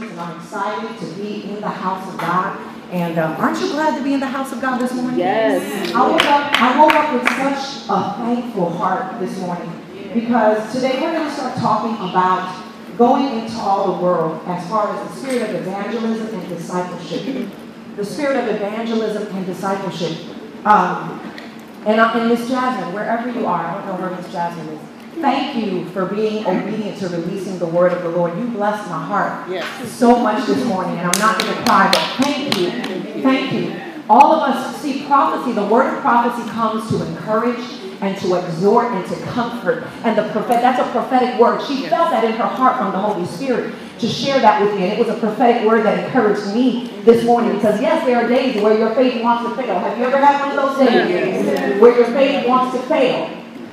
and I'm excited to be in the house of God. And aren't you glad to be in the house of God this morning? Yes. I woke up with such a thankful heart this morning because today we're going to start talking about going into all the world as far as the spirit of evangelism and discipleship. The spirit of evangelism and discipleship. And Miss Jasmine, wherever you are, I don't know where Miss Jasmine is. Thank you for being obedient to releasing the word of the Lord. You blessed my heart so much this morning, and I'm not going to cry, but thank you. Thank you. All of us, see, prophecy, the word of prophecy comes to encourage and to exhort and to comfort. And that's a prophetic word. She felt that in her heart from the Holy Spirit to share that with me. And it was a prophetic word that encouraged me this morning because, yes, there are days where your faith wants to fail. Have you ever had one of those days where your faith wants to fail?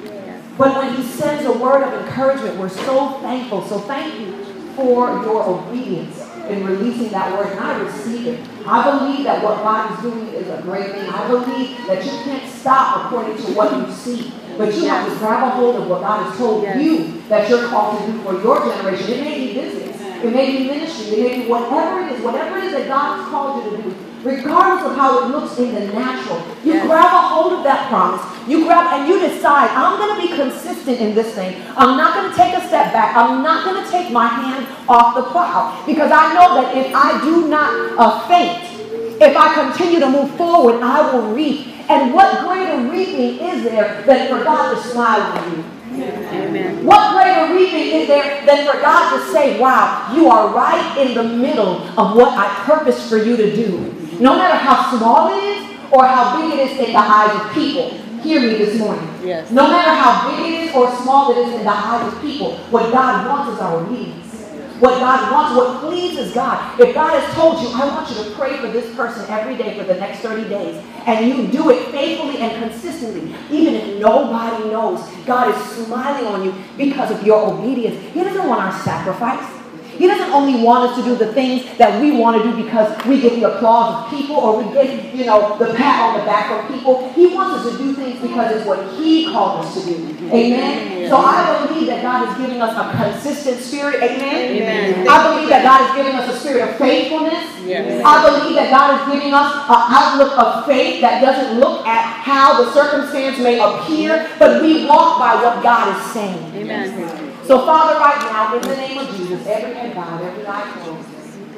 But when he sends a word of encouragement, we're so thankful. So thank you for your obedience in releasing that word. And I receive it. I believe that what God is doing is a great thing. I believe that you can't stop according to what you see. But you have to grab a hold of what God has told you that you're called to do for your generation. It may be business. It may be ministry. It may be whatever it is that God has called you to do. Regardless of how it looks in the natural, you grab a hold of that promise. You grab and you decide, I'm going to be consistent in this thing. I'm not going to take a step back. I'm not going to take my hand off the plow. Because I know that if I do not faint, if I continue to move forward, I will reap. And what greater reaping is there than for God to smile on you? Amen. What greater reaping is there than for God to say, wow, you are right in the middle of what I purposed for you to do. No matter how small it is or how big it is in the eyes of people. Hear me this morning. Yes. No matter how big it is or small it is in the eyes of people, what God wants is our obedience. What God wants, what pleases God. If God has told you, I want you to pray for this person every day for the next 30 days, and you do it faithfully and consistently, even if nobody knows, God is smiling on you because of your obedience. He doesn't want our sacrifice. He doesn't only want us to do the things that we want to do because we get the applause of people or we get, the pat on the back from people. He wants us to do things because it's what He called us to do. Amen? So I believe that God is giving us a consistent spirit. Amen? Amen. I believe that God is giving us a spirit of faithfulness. Yes. I believe that God is giving us an outlook of faith that doesn't look at how the circumstance may appear, but we walk by what God is saying. Amen. So, Father, right now, in the name of Jesus, every head bowed, every eye closed,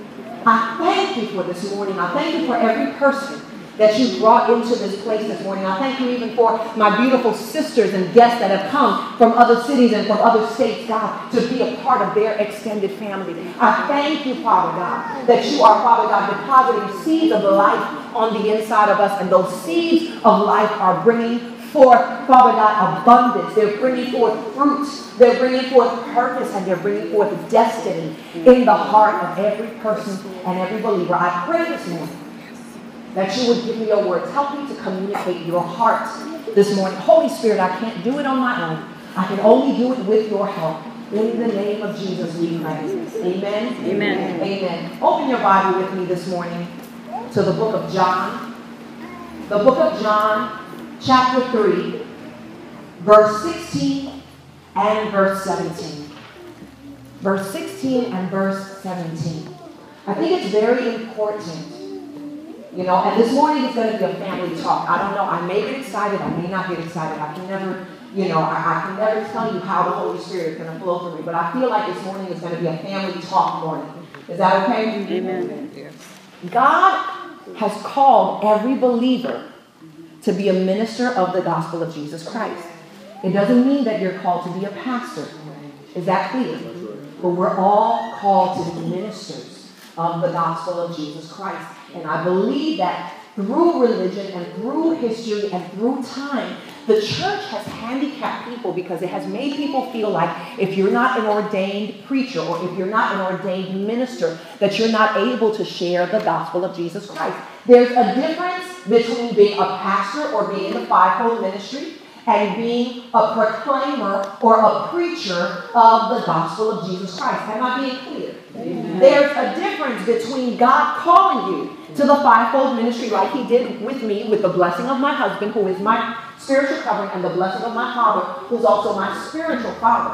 I thank you for this morning. I thank you for every person that you brought into this place this morning. I thank you even for my beautiful sisters and guests that have come from other cities and from other states, God, to be a part of their extended family. I thank you, Father God, that you are, Father God, depositing seeds of life on the inside of us, and those seeds of life are bringing forth, Father God, abundance. They're bringing forth fruits. They're bringing forth purpose, and they're bringing forth destiny in the heart of every person and every believer. I pray this morning that you would give me your words. Help me to communicate your heart this morning. Holy Spirit, I can't do it on my own. I can only do it with your help. In the name of Jesus, we pray. Amen? Amen. Amen. Open your Bible with me this morning to the book of John. The book of John, chapter 3, verse 16 and verse 17. Verse 16 and verse 17. I think it's very important, and this morning is going to be a family talk. I don't know, I may get excited, I may not get excited. I can never, I can never tell you how the Holy Spirit is going to flow through me, but I feel like this morning is going to be a family talk morning. Is that okay? Amen. God has called every believer to be a minister of the gospel of Jesus Christ. It doesn't mean that you're called to be a pastor. Is that clear? But we're all called to be ministers of the gospel of Jesus Christ. And I believe that through religion and through history and through time, the church has handicapped people because it has made people feel like if you're not an ordained preacher or if you're not an ordained minister, that you're not able to share the gospel of Jesus Christ. There's a difference between being a pastor or being in the fivefold ministry and being a proclaimer or a preacher of the gospel of Jesus Christ. Am I being clear? Amen. There's a difference between God calling you to the fivefold ministry like He did with me, with the blessing of my husband, who is my spiritual covering, and the blessing of my father, who's also my spiritual father.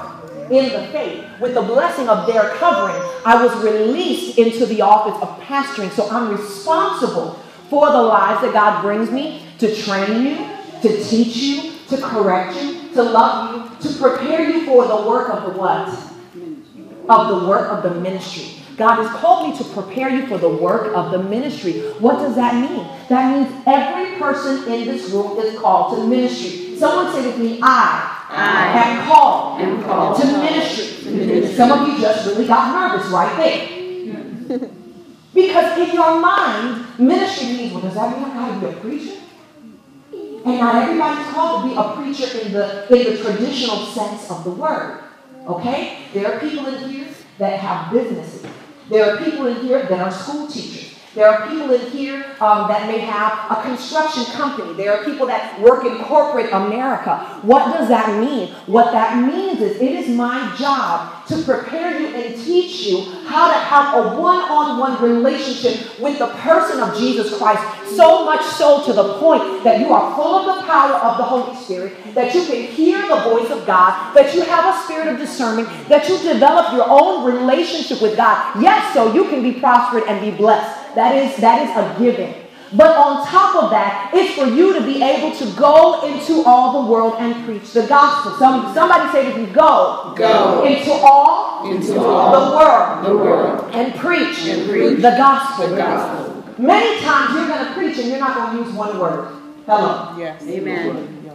in the faith, with the blessing of their covering, I was released into the office of pastoring. So I'm responsible for the lives that God brings me to train you, to teach you, to correct you, to love you, to prepare you for the work of the what? Of the work of the ministry. God has called me to prepare you for the work of the ministry. What does that mean? That means every person in this room is called to ministry. Someone say with me, I am called to ministry. Some of you just really got nervous right there. Because in your mind, ministry means, well, does that mean I got to be a preacher? And not everybody's called to be a preacher in the traditional sense of the word. Okay? There are people in here that have businesses. There are people in here that are school teachers. There are people in here that may have a construction company. There are people that work in corporate America. What does that mean? What that means is it is my job to prepare you and teach you how to have a one-on-one relationship with the person of Jesus Christ. So much so to the point that you are full of the power of the Holy Spirit, that you can hear the voice of God, that you have a spirit of discernment, that you develop your own relationship with God. Yes, so you can be prospered and be blessed. That is a given. But on top of that, it's for you to be able to go into all the world and preach the gospel. Somebody say with me, go into all the world and preach the gospel. Many times you're going to preach and you're not going to use one word. Hello. Yes. Amen.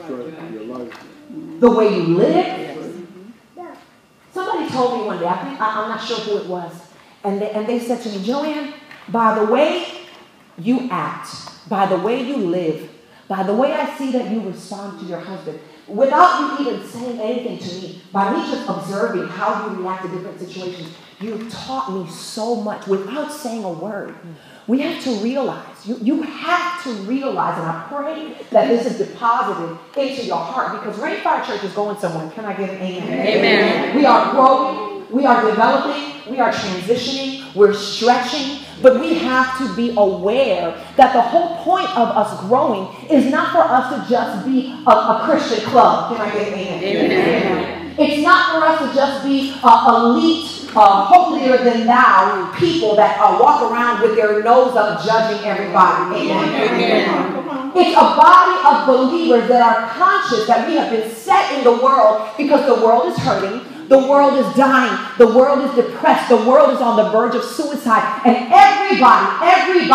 The way you live. Somebody told me one day, I'm not sure who it was, and they said to me, Joann, by the way you act, by the way you live, by the way I see that you respond to your husband, without you even saying anything to me, by me just observing how you react to different situations, you've taught me so much without saying a word. We have to realize, you have to realize, and I pray that this is deposited into your heart, because Rainfire Church is going somewhere. Can I get an amen? Amen. We are growing, we are developing, we are transitioning, we're stretching, but we have to be aware that the whole point of us growing is not for us to just be a Christian club. Can I get an amen? Amen. It's not for us to just be elite, holier than thou people that walk around with their nose up judging everybody. Amen. Amen. It's a body of believers that are conscious that we have been set in the world because the world is hurting. The world is dying. The world is depressed. The world is on the verge of suicide. And everybody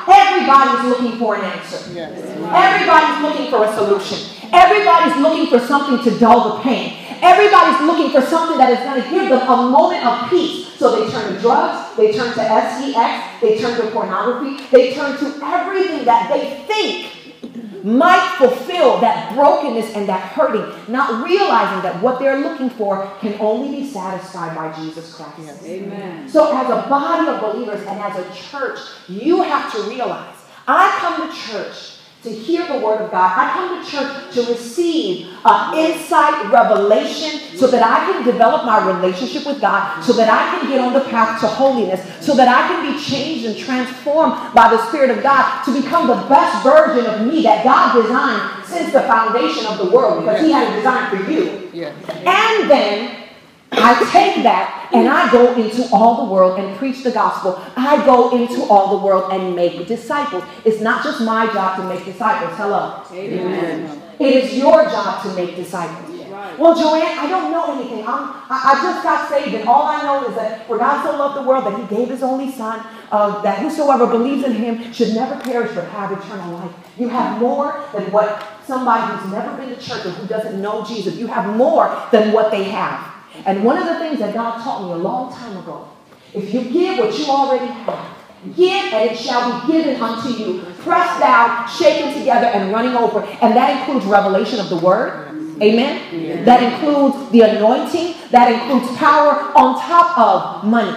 is looking for an answer. Yes. Everybody's looking for a solution. Everybody's looking for something to dull the pain. Everybody's looking for something that is going to give them a moment of peace. So they turn to drugs, they turn to sex, they turn to pornography, they turn to everything that they think might fulfill that brokenness and that hurting, not realizing that what they're looking for can only be satisfied by Jesus Christ. Yes. Amen. So as a body of believers and as a church, you have to realize, I come to church to hear the word of God. I come to church to receive insight, revelation, so that I can develop my relationship with God, so that I can get on the path to holiness, so that I can be changed and transformed by the Spirit of God to become the best version of me that God designed since the foundation of the world, because He had a design for you. Yeah. And then I take that and I go into all the world and preach the gospel. I go into all the world and make disciples. It's not just my job to make disciples. Hello. Amen. It is your job to make disciples. Right. Well, Joann, I don't know anything. I just got saved, and all I know is that for God so loved the world that He gave His only Son, that whosoever believes in Him should never perish but have eternal life. You have more than what somebody who's never been to church or who doesn't know Jesus, you have more than what they have. And one of the things that God taught me a long time ago, if you give what you already have, give and it shall be given unto you, pressed down, shaken together, and running over. And that includes revelation of the word. Amen? Yeah. That includes the anointing. That includes power on top of money.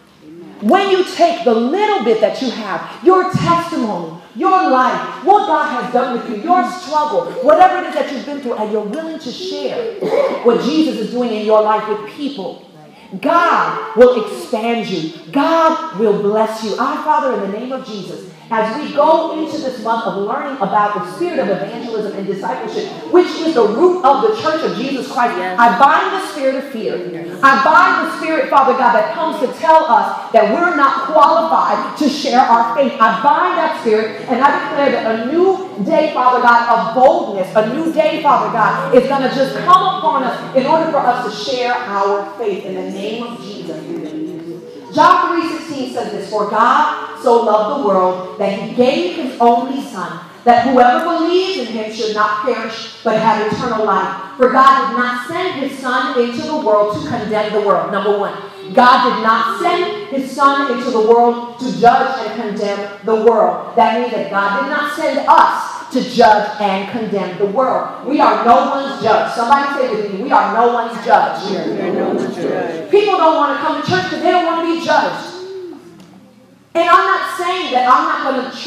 When you take the little bit that you have, your testimony, your life, what God has done with you, your struggle, whatever it is that you've been through, and you're willing to share what Jesus is doing in your life with people, God will expand you. God will bless you. Our Father, in the name of Jesus, as we go into this month of learning about the spirit of evangelism and discipleship, which is the root of the Church of Jesus Christ. I bind the spirit of fear. I bind the spirit, Father God, that comes to tell us that we're not qualified to share our faith. I bind that spirit, and I declare that a new day, Father God, of boldness, a new day, Father God, is going to just come upon us in order for us to share our faith in the name of Jesus. John 3:16 says this, "For God so loved the world that he gave his only Son, that whoever believes in him should not perish, but have eternal life. For God did not send his Son into the world to condemn the world." Number one, God did not send his Son into the world to judge and condemn the world. That means that God did not send us to judge and condemn the world. We are no one's judge. Somebody say with me, we are no one's judge. We are no one's judge. People don't want to come to church because they don't want to be judged. And I'm not saying that I'm not going to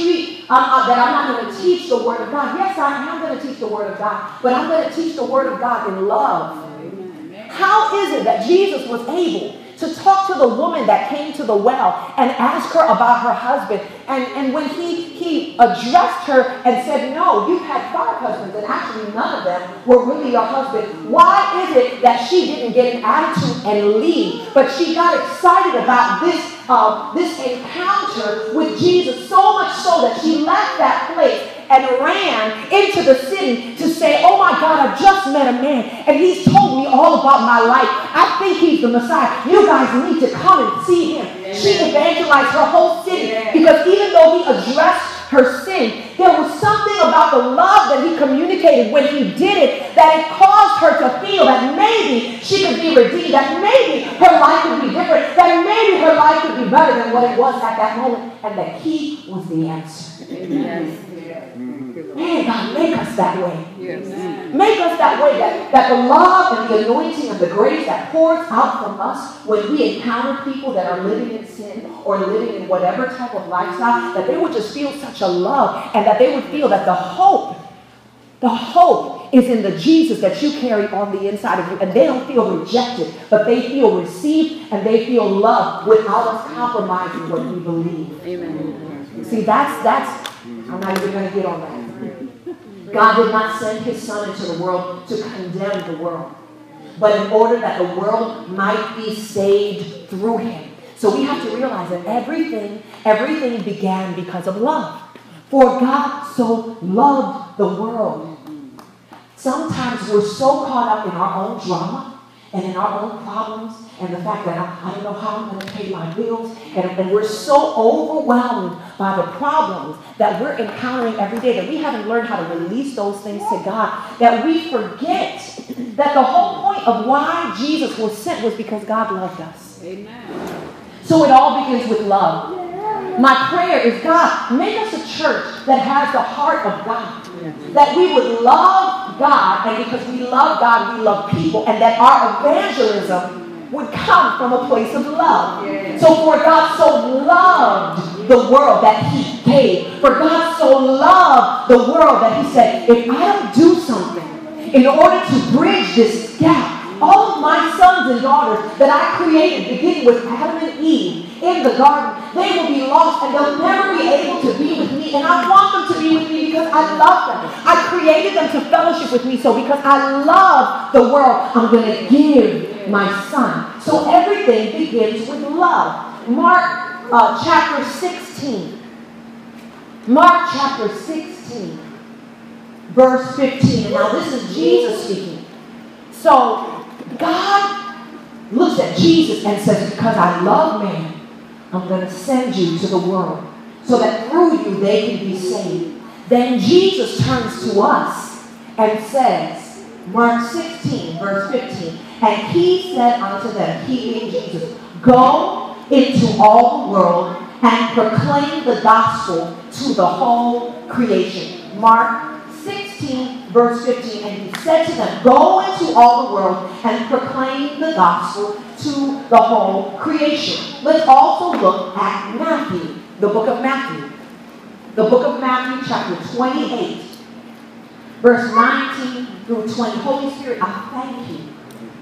teach the Word of God. Yes, I am going to teach the Word of God, but I'm going to teach the Word of God in love. How is it that Jesus was able to talk to the woman that came to the well and ask her about her husband? And when he addressed her and said, "No, you've had 5 husbands, and actually none of them were really your husband," why is it that she didn't get an attitude and leave, but she got excited about this encounter with Jesus, so much so that she left that place and ran into the city to say, "Oh my God, I just met a man and he's told me all about my life. I think he's the Messiah. You guys need to come and see him." Amen. She evangelized her whole city. Amen. Because even though he addressed her sin, there was something about the love that he communicated when he did it that it caused her to feel that maybe she could be redeemed, that maybe her life would be different, that maybe her life would be better than what it was at that moment, and that he was the answer. Amen. Man, God, make us that way. Yes. Make us that way, that the love and the anointing and the grace that pours out from us when we encounter people that are living in sin or living in whatever type of lifestyle, that they would just feel such a love, and that they would feel that the hope is in the Jesus that you carry on the inside of you. And they don't feel rejected, but they feel received and they feel loved without us compromising what we believe. Amen. See, that's I'm not even going to get on that. God did not send his Son into the world to condemn the world, but in order that the world might be saved through him. So we have to realize that everything began because of love. For God so loved the world. Sometimes we're so caught up in our own drama and in our own problems and the fact that I don't know how I'm going to pay my bills, and we're so overwhelmed by the problems that we're encountering every day that we haven't learned how to release those things to God, that we forget that the whole point of why Jesus was sent was because God loved us. Amen. So it all begins with love. My prayer is, God, make us a church that has the heart of God. That we would love God, and because we love God, we love people, and that our evangelism would come from a place of love. Yeah. So for God so loved the world that he gave. For God so loved the world that he said, if I don't do something in order to bridge this gap, all of my sons and daughters that I created, beginning with Adam and Eve in the garden, they will be lost and they'll never be able to be with me. And I want them to be with me because I love them. I created them to fellowship with me. So because I love the world, I'm going to give my Son. So everything begins with love. Mark chapter 16. Mark chapter 16, verse 15. And now this is Jesus speaking. So God looks at Jesus and says, because I love man, I'm going to send you to the world so that through you they can be saved. Then Jesus turns to us and says, Mark 16, verse 15, and he said unto them, he being Jesus, go into all the world and proclaim the gospel to the whole creation. Mark 16, verse 15, and he said to them, go into all the world and proclaim the gospel to the whole creation. Let's also look at Matthew, the book of Matthew. The book of Matthew, chapter 28, verse 19 through 20. Holy Spirit, I thank you.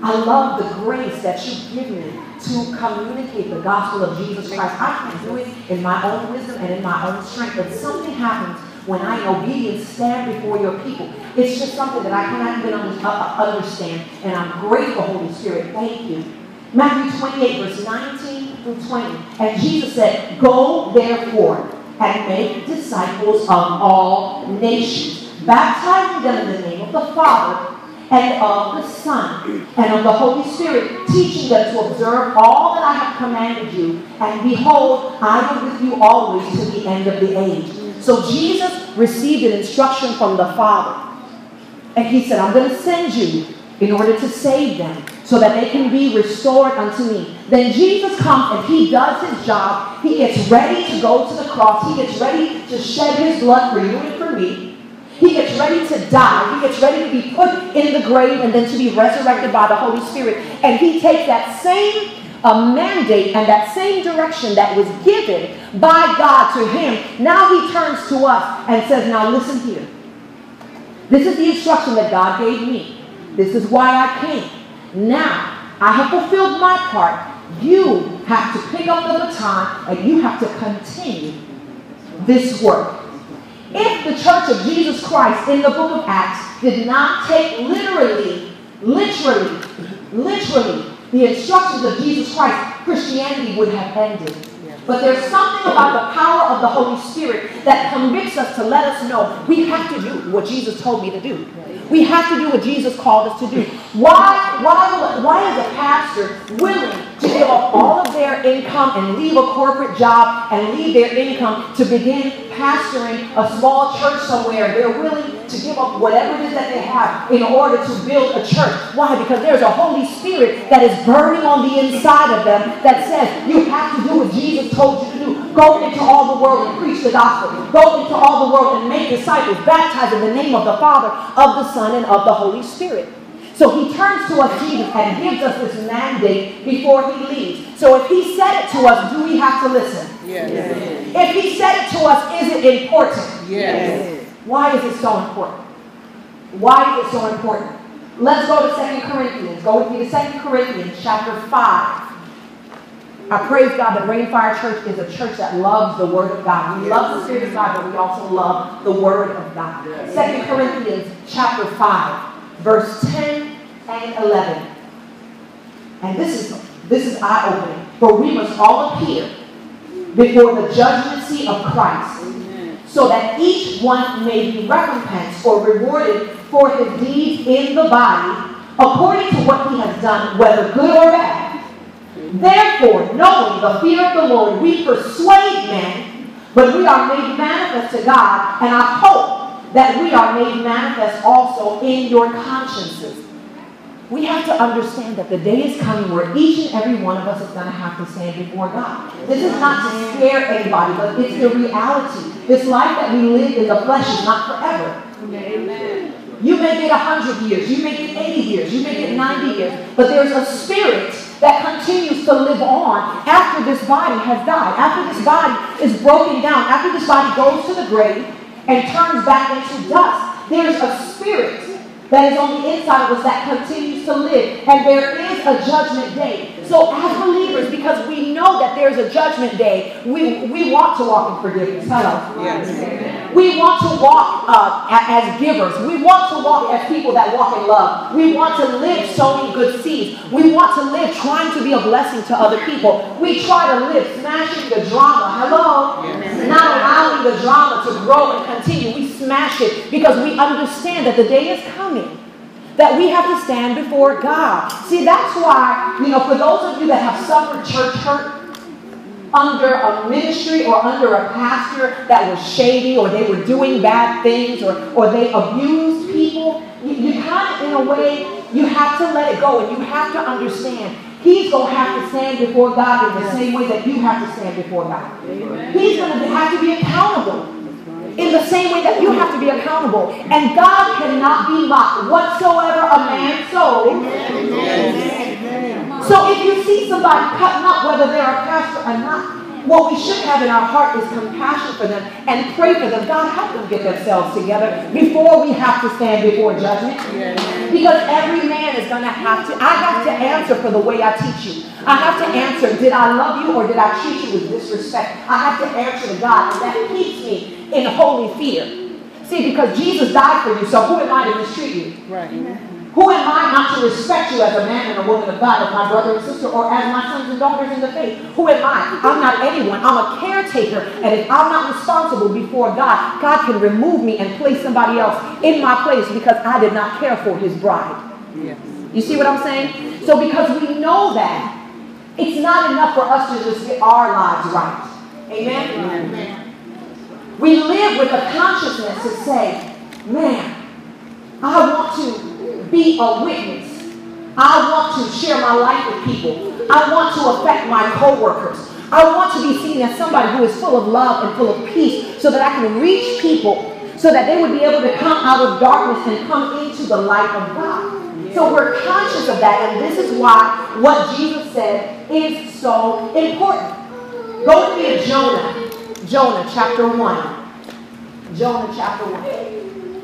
I love the grace that you give me to communicate the gospel of Jesus Christ. I can do it in my own wisdom and in my own strength, but something happens when I, in obedience, stand before your people. It's just something that I cannot even understand, and I'm grateful, Holy Spirit. Thank you. Matthew 28, verse 19 through 20. And Jesus said, "Go therefore and make disciples of all nations, baptizing them in the name of the Father and of the Son and of the Holy Spirit, teaching them to observe all that I have commanded you. And behold, I am with you always to the end of the age." So Jesus received an instruction from the Father. And he said, "I'm going to send you in order to save them so that they can be restored unto me." Then Jesus comes and he does his job. He gets ready to go to the cross. He gets ready to shed his blood for you and for me. He gets ready to die. He gets ready to be put in the grave and then to be resurrected by the Holy Spirit. And he takes that same mandate and that same direction that was given by God to him. Now he turns to us and says, "Now listen here. This is the instruction that God gave me. This is why I came. Now, I have fulfilled my part. You have to pick up the baton and you have to continue this work." If the Church of Jesus Christ in the book of Acts did not take literally the instructions of Jesus Christ, Christianity would have ended. But there's something about the power of the Holy Spirit that convicts us to let us know we have to do what Jesus told me to do. We have to do what Jesus called us to do. Why is a pastor willing to give up all of their income and leave a corporate job and leave their income to begin pastoring a small church somewhere? They're willing to give up whatever it is that they have in order to build a church. Why? Because there's a Holy Spirit that is burning on the inside of them that says you have to do what Jesus told you to do. Go into all the world and preach the gospel. Go into all the world and make disciples, baptize in the name of the Father, of the Son, and of the Holy Spirit. So he turns to us, Jesus, and gives us this mandate before he leaves. So if he said it to us, do we have to listen? Yes. If he said it to us, is it important? Yes. Why is it so important? Why is it so important? Let's go to 2 Corinthians. Go with me to 2 Corinthians chapter 5. I praise God that Rainfire Church is a church that loves the Word of God. We love the Spirit of God, but we also love the Word of God. 2 Corinthians chapter 5, verse 10 and 11. And this is eye-opening. For we must all appear before the judgment seat of Christ, so that each one may be recompensed or rewarded for his deeds in the body, according to what he has done, whether good or bad. Therefore, knowing the fear of the Lord, we persuade men, but we are made manifest to God, and I hope that we are made manifest also in your consciences. We have to understand that the day is coming where each and every one of us is going to have to stand before God. This is not to scare anybody, but it's the reality. This life that we live in the flesh is not forever. Amen. You may get 100 years, you may get 80 years, you may get 90 years, but there's a spirit that continues to live on after this body has died, after this body is broken down, after this body goes to the grave and turns back into dust. There's a spirit that is on the inside of us that continues to live. And there is a judgment day. So as believers, because we know that there's a judgment day, we want to walk in forgiveness. Hello. Yes. We want to walk as givers. We want to walk as people that walk in love. We want to live sowing good seeds. We want to live trying to be a blessing to other people. We try to live smashing the drama. Hello. Yes. Not allowing the drama to grow and continue. We smash it because we understand that the day is coming that we have to stand before God. See, that's why, for those of you that have suffered church hurt under a ministry or under a pastor that was shady, or they were doing bad things, or they abused people, you kind of, in a way, you have to let it go, and you have to understand he's going to have to stand before God in the same way that you have to stand before God. Amen. He's going to have to be accountable in the same way that you have to be accountable. And God cannot be mocked. Whatsoever a man sows. So if you see somebody cutting up, whether they're a pastor or not, what we should have in our heart is compassion for them and pray for them. God, help them get themselves together before we have to stand before judgment. Because every man is going to have to, I have to answer for the way I teach you. I have to answer, did I love you or did I treat you with disrespect? I have to answer to God, and that keeps me in holy fear. See, because Jesus died for you, so who am I to mistreat you? Right. Who am I not to respect you as a man and a woman of God, as my brother and sister, or as my sons and daughters in the faith? Who am I? I'm not anyone. I'm a caretaker. And if I'm not responsible before God, God can remove me and place somebody else in my place because I did not care for his bride. Yes. You see what I'm saying? So because we know that, it's not enough for us to just get our lives right. Amen? Amen. We live with a consciousness to say, man, I want to be a witness. I want to share my life with people. I want to affect my co-workers. I want to be seen as somebody who is full of love and full of peace so that I can reach people so that they would be able to come out of darkness and come into the light of God. So we're conscious of that, and this is why what Jesus said is so important. Go with me to Jonah. Jonah chapter 1. Jonah chapter 1.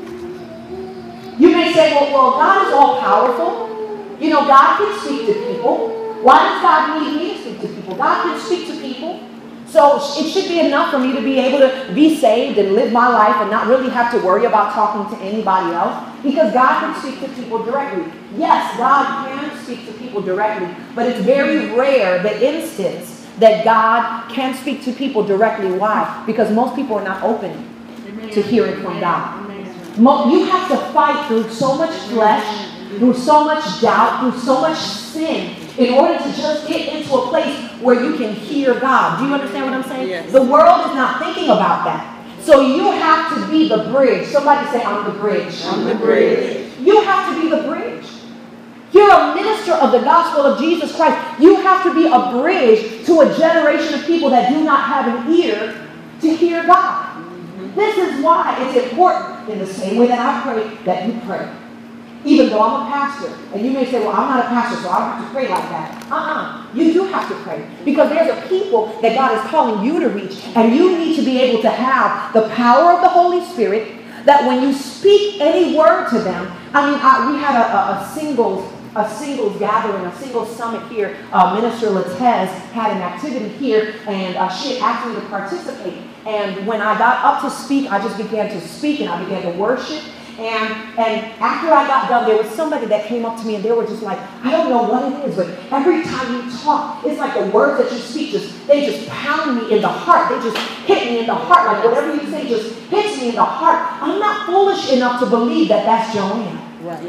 You may say, well, God is all powerful. You know, God can speak to people. Why does God need me to speak to people? God can speak to people. So it should be enough for me to be able to be saved and live my life and not really have to worry about talking to anybody else, because God can speak to people directly. Yes, God can speak to people directly, but it's very rare the instance that God can speak to people directly. Why? Because most people are not open to hearing from God. You have to fight through so much flesh, through so much doubt, through so much sin in order to just get into a place where you can hear God. Do you understand what I'm saying? Yes. The world is not thinking about that. So you have to be the bridge. Somebody say, I'm the bridge. I'm the bridge. You have to be the bridge. You're a minister of the gospel of Jesus Christ. You have to be a bridge to a generation of people that do not have an ear to hear God. This is why it's important, in the same way that I pray, that you pray. Even though I'm a pastor. And you may say, well, I'm not a pastor, so I don't have to pray like that. You do have to pray. Because there's a people that God is calling you to reach. And you need to be able to have the power of the Holy Spirit, that when you speak any word to them, we had a singles gathering, a singles summit here. Minister Latez had an activity here, and she had asked me to participate. And when I got up to speak, I just began to speak, and I began to worship. And after I got done, there was somebody that came up to me, and they were just like, I don't know what it is, but every time you talk, it's like the words that you speak, they just pound me in the heart. They just hit me in the heart. Like whatever you say just hits me in the heart. I'm not foolish enough to believe that that's Joann. Right.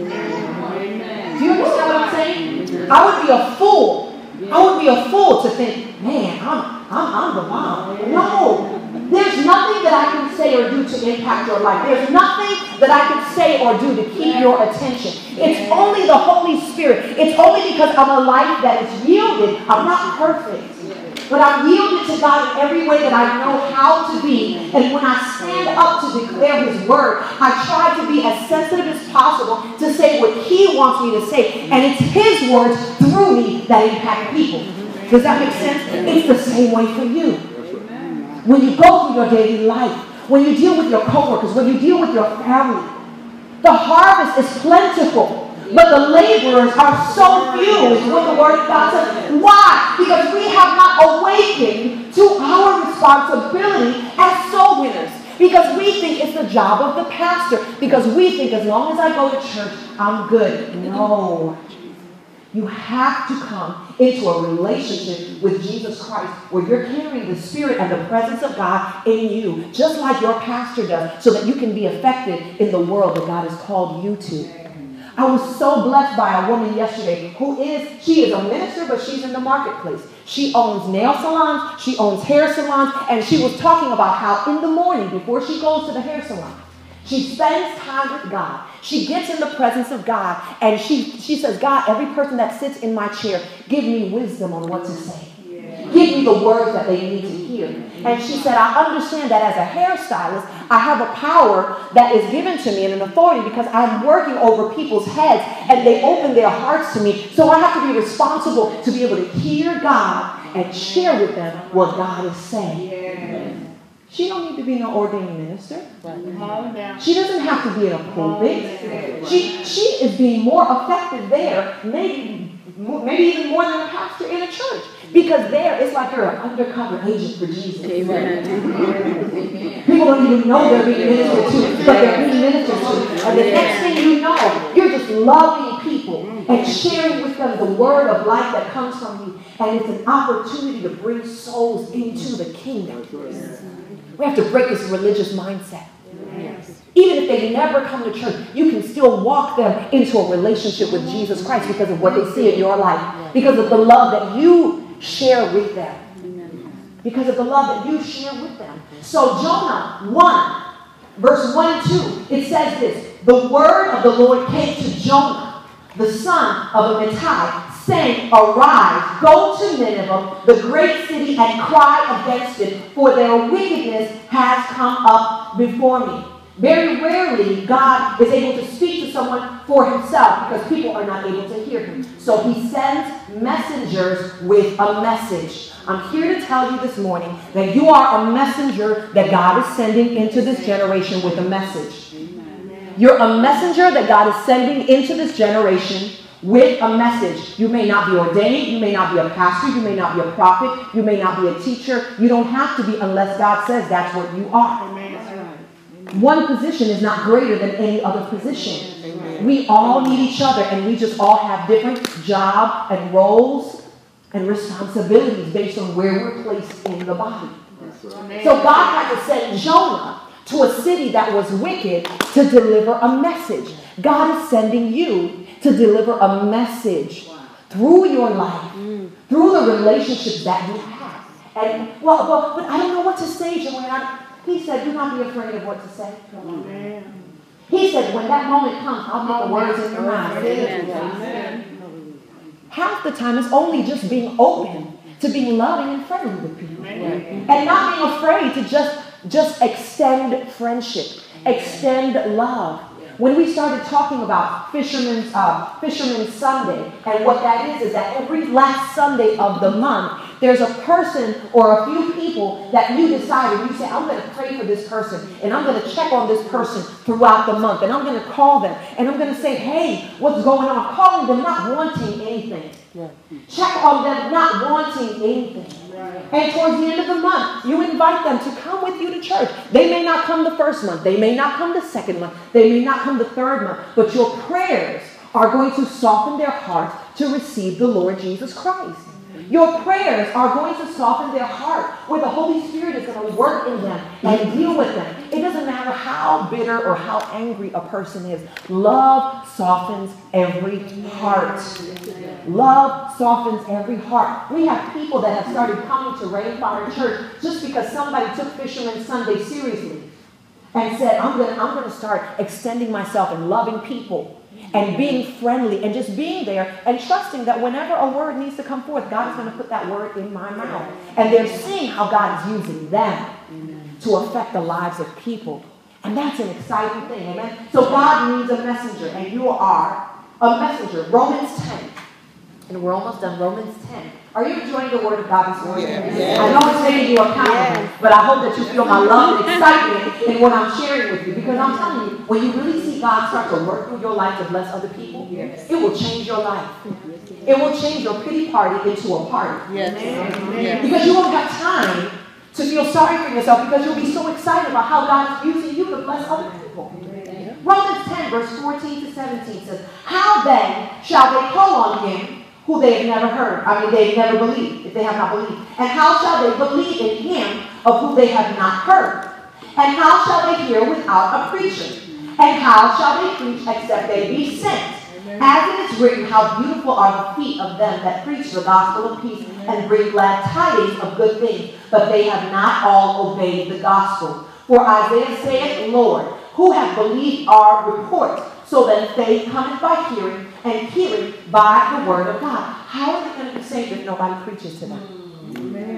Do you understand what I'm saying? I would be a fool. I would be a fool to think, man, I'm the bomb. No. There's nothing that I can say or do to impact your life. There's nothing that I can say or do to keep your attention. It's only the Holy Spirit. It's only because I'm a life that is yielded. I'm not perfect, but I'm yielded to God in every way that I know how to be. And when I stand up to declare His word, I try to be as sensitive as possible to say what He wants me to say. And it's His words through me that impact people. Does that make sense? It's the same way for you. When you go through your daily life, when you deal with your coworkers, when you deal with your family, the harvest is plentiful, but the laborers are so few, is what the Word of God says. Why? Because we have not awakened to our responsibility as soul winners. Because we think it's the job of the pastor. Because we think as long as I go to church, I'm good. No. You have to come into a relationship with Jesus Christ where you're carrying the Spirit and the presence of God in you, just like your pastor does, so that you can be effective in the world that God has called you to. I was so blessed by a woman yesterday she is a minister, but she's in the marketplace. She owns nail salons, she owns hair salons, and she was talking about how in the morning, before she goes to the hair salon, she spends time with God. She gets in the presence of God, and she says, God, every person that sits in my chair, give me wisdom on what to say. Give me the words that they need to hear. And she said, I understand that as a hairstylist, I have a power that is given to me and an authority because I'm working over people's heads and they open their hearts to me. So I have to be responsible to be able to hear God and share with them what God is saying. She don't need to be no ordained minister. She doesn't have to be in a pulpit. She is being more effective there, maybe even more than a pastor in a church. Because there, it's like you're an undercover agent for Jesus. Amen. People don't even know they're being ministered to, but they're being ministered to. And the next thing you know, you're just loving people and sharing with them the word of life that comes from you. And it's an opportunity to bring souls into the kingdom. We have to break this religious mindset. Even if they never come to church, you can still walk them into a relationship with Jesus Christ because of what they see in your life. Because of the love that you share with them. Because of the love that you share with them. So Jonah 1, verse 1 and 2, it says this. The word of the Lord came to Jonah, the son of Amittai, saying, arise, go to Nineveh, the great city, and cry against it, for their wickedness has come up before me. Very rarely, God is able to speak to someone for himself because people are not able to hear him. So he sends messengers with a message. I'm here to tell you this morning that you are a messenger that God is sending into this generation with a message. You're a messenger that God is sending into this generation with a message. You may not be ordained. You may not be a pastor. You may not be a prophet. You may not be a teacher. You don't have to be unless God says that's what you are. One position is not greater than any other position. Amen. We all need each other, and we just all have different job and roles and responsibilities based on where we're placed in the body. Right. So God had to send Jonah to a city that was wicked to deliver a message. God is sending you to deliver a message through your life, through the relationships that you have. And but I don't know what to say, Joann. He said, do not be afraid of what to say. Amen. He said, when that moment comes, I'll put the words in your mouth. Amen. Half the time, it's only just being open to being loving and friendly with people. Amen. And not being afraid to just extend friendship, extend love. When we started talking about Fisherman's Sunday, and what that is that every last Sunday of the month, there's a person or a few people that you decide, and you say, I'm going to pray for this person, and I'm going to check on this person throughout the month, and I'm going to call them, and I'm going to say, hey, what's going on? Calling them, not wanting anything. Check on them, not wanting anything. And towards the end of the month, you invite them to come with you to church. They may not come the first month. They may not come the second month. They may not come the third month. But your prayers are going to soften their hearts to receive the Lord Jesus Christ. Your prayers are going to soften their heart, where the Holy Spirit is going to work in them and deal with them. It doesn't matter how bitter or how angry a person is. Love softens every heart. Love softens every heart. We have people that have started coming to Rainfire Church just because somebody took Fisherman's Sunday seriously and said, I'm going to start extending myself and loving people and being friendly and just being there and trusting that whenever a word needs to come forth, God is going to put that word in my mouth. And they're seeing how God is using them to affect the lives of people. And that's an exciting thing, amen? So God needs a messenger, and you are a messenger. Romans 10. And we're almost done. Romans 10. Are you enjoying the word of God this morning? Yes. I know it's making you accountable, but I hope that you feel my love and excitement in what I'm sharing with you. Because I'm telling you, when you really see God start to work through your life to bless other people, it will change your life. It will change your pity party into a party. Yes. Because you won't have time to feel sorry for yourself, because you'll be so excited about how God is using you to bless other people. Romans 10, verse 14 to 17 says, how then shall they call on him who they have never heard? They've never believed, if they have not believed. And how shall they believe in him of who they have not heard? And how shall they hear without a preacher? And how shall they preach except they be sent? As it is written, how beautiful are the feet of them that preach the gospel of peace and bring glad tidings of good things. But they have not all obeyed the gospel. For Isaiah saith, Lord, who hath believed our report? So that faith cometh by hearing, and hearing by the word of God. How are they going to be saved if nobody preaches to them?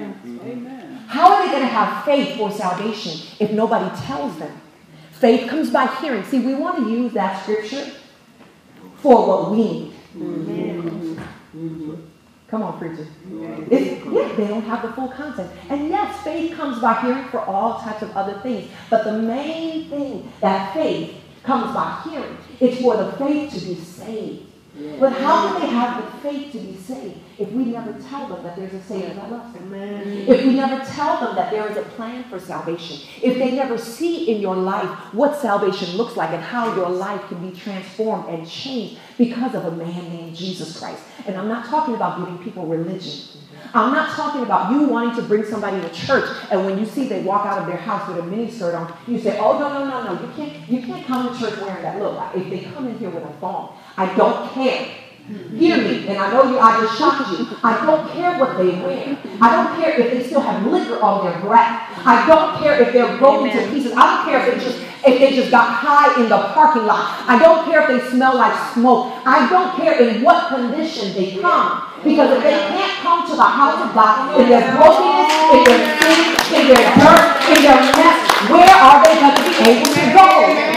Amen. How are they going to have faith for salvation if nobody tells them? Faith comes by hearing. See, we want to use that scripture for what we need. Come Come on, preacher. They don't have the full context. And yes, faith comes by hearing for all types of other things. But the main thing that faith comes by hearing is for the faith to be saved. But how can they have the faith to be saved if we never tell them that there's a Savior that loves them? If we never tell them that there is a plan for salvation? If they never see in your life what salvation looks like and how your life can be transformed and changed because of a man named Jesus Christ? And I'm not talking about giving people religion. I'm not talking about you wanting to bring somebody to church, and when you see they walk out of their house with a miniskirt on, you say, oh, no. You can't come to church wearing that look. If they come in here with a thong, I don't care. Hear me, and I know I just shocked you. I don't care what they wear. I don't care if they still have liquor on their breath. I don't care if they're broken to pieces. I don't care if they just got high in the parking lot. I don't care if they smell like smoke. I don't care in what condition they come. Because if they can't come to the house of God, in their brokenness, in their sin, in their dirt, in their mess, where are they going to be able to go?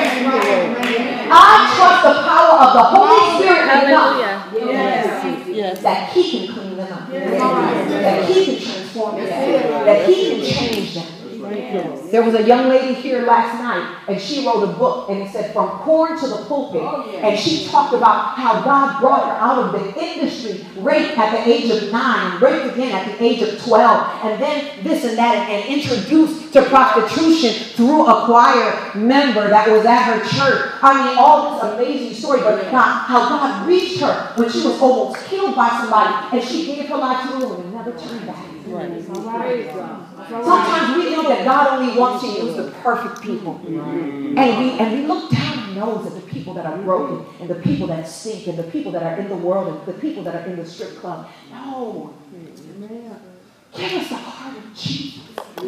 I trust the power of the Holy Spirit enough that He can clean them up, that He can transform them, that He can change them. There was a young lady here last night, and she wrote a book, and it said From Corn to the Pulpit. And she talked about how God brought her out of the industry, raped at the age of 9, raped again at the age of 12, and then this and that, and introduced to prostitution through a choir member that was at her church. I mean, all this amazing story, but how God reached her when she was almost killed by somebody, and she gave her life to the Lord and never turned back. Sometimes we think that God only wants to use the perfect people. And we look down our nose at the people that are broken, and the people that stink, and the people that are in the world, and the people that are in the strip club. No. Give us the heart of Jesus.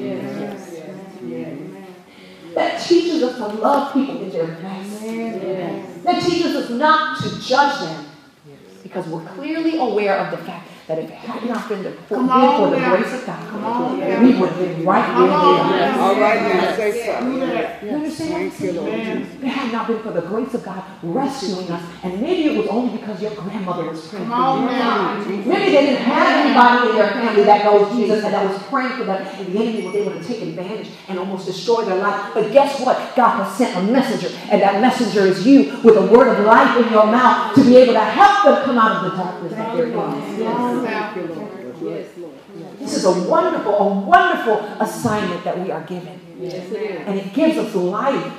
That teaches us to love people in their mess. That teaches us not to judge them. Because we're clearly aware of the fact that if it had not been for the grace of God, we would have been right where we are. All right, now say something. You understand? If it had not been for the grace of God rescuing us, and maybe it was only because your grandmother was praying for you. Maybe they didn't have anybody in their family that knows Jesus and that was praying for them, and the enemy was able to take advantage and almost destroy their life. But guess what? God has sent a messenger, and that messenger is you with a word of life in your mouth to be able to help them come out of the darkness that they're in. This is a wonderful assignment that we are given. And it gives us life.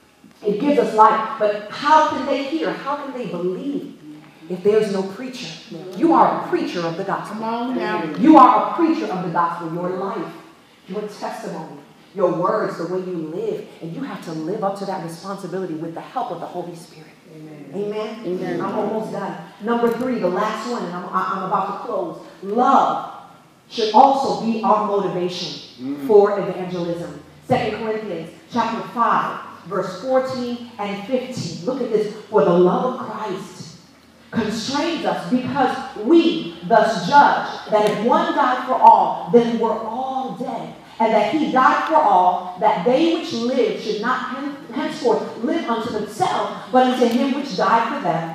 It gives us life. But how can they hear? How can they believe if there's no preacher? You are a preacher of the gospel. You are a preacher of the gospel. Your life, your testimony, your words, the way you live. And you have to live up to that responsibility with the help of the Holy Spirit. Amen. Amen. I'm almost done. Number 3, the last one, and I'm about to close. Love should also be our motivation for evangelism. 2 Corinthians chapter 5, verse 14 and 15. Look at this. For the love of Christ constrains us, because we thus judge that if one died for all, then we're all dead. And that He died for all, that they which live should not henceforth live unto themselves, but unto Him which died for them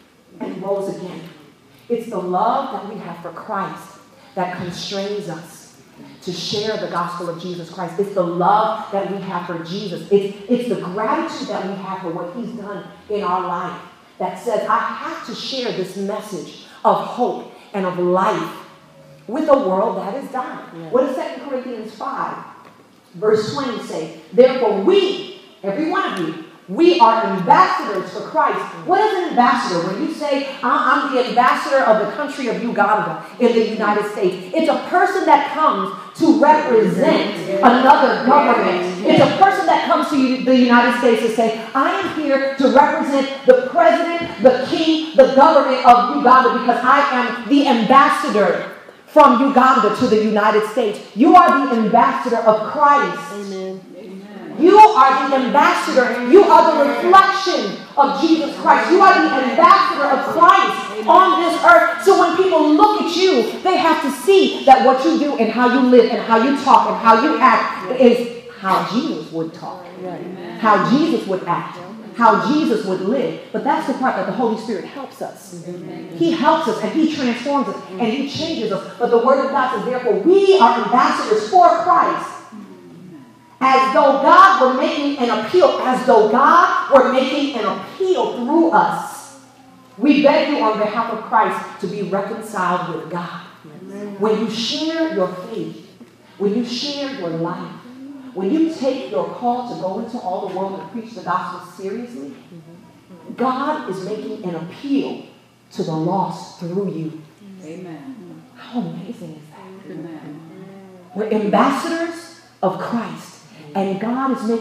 and rose again. It's the love that we have for Christ that constrains us to share the gospel of Jesus Christ. It's the love that we have for Jesus. It's the gratitude that we have for what He's done in our life that says, I have to share this message of hope and of life with a world that is dying. What does 2 Corinthians 5, verse 20 say? Therefore we, every one of you, we are ambassadors for Christ. What is an ambassador? When you say, I'm the ambassador of the country of Uganda in the United States, it's a person that comes to represent another government. It's a person that comes to the United States to say, I am here to represent the president, the king, the government of Uganda, because I am the ambassador from Uganda to the United States. You are the ambassador of Christ. Amen. You are the ambassador. You are the reflection of Jesus Christ. You are the ambassador of Christ on this earth. So when people look at you, they have to see that what you do and how you live and how you talk and how you act is how Jesus would talk, how Jesus would act. how Jesus would live. But that's the part that the Holy Spirit helps us. He helps us and he transforms us and he changes us. But the word of God says, therefore, we are ambassadors for Christ. As though God were making an appeal, as though God were making an appeal through us. We beg you on behalf of Christ to be reconciled with God. When you share your faith, when you share your life, when you take your call to go into all the world and preach the gospel seriously, God is making an appeal to the lost through you. Amen. How amazing is that? Amen. We're ambassadors of Christ, and God is making